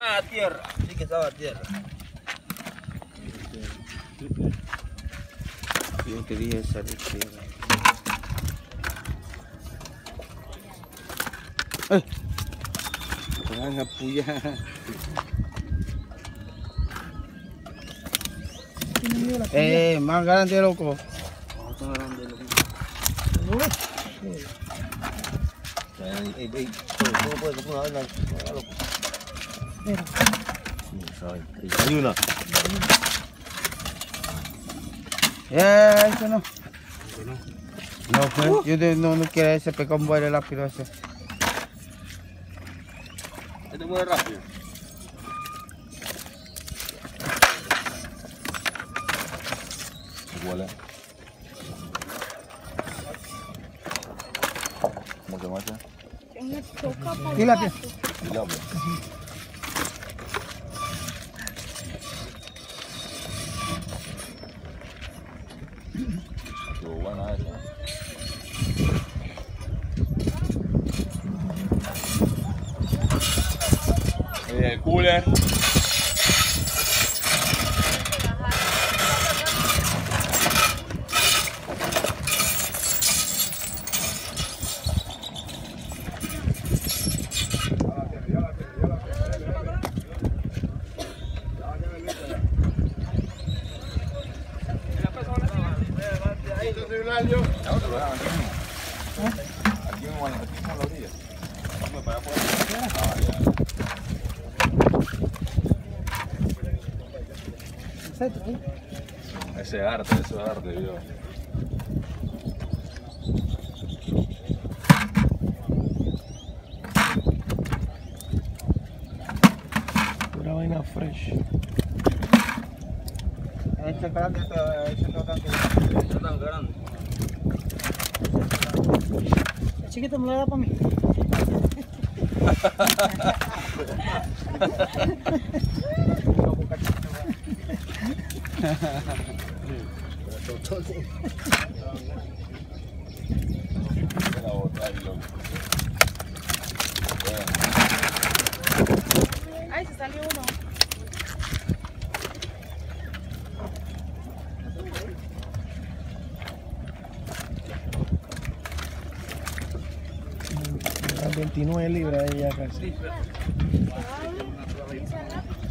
A tierra, sí que estaba a tierra. Yo quería esa de tierra. ¡Ay! Me van a pullar. Más grande, loco. Más grande, loco. ¿Cómo puede ser una vaina, loco? Hay una. Eso no. No, pues, yo no quiero ese pecón muere rápido ese. Este muere rápido. Igual es. ¿Cómo se llama ese? Tilapia. Tilapia. Estuvo buena esa. El cooler. Aquí en la orilla. Ese arte, eso es arte, Dios. Pura vaina fresh. Ese grande, ese no tan grande. El chiquito me lo da para mí. Ay, se salió uno. Eran 29 libras ella casi. Ay,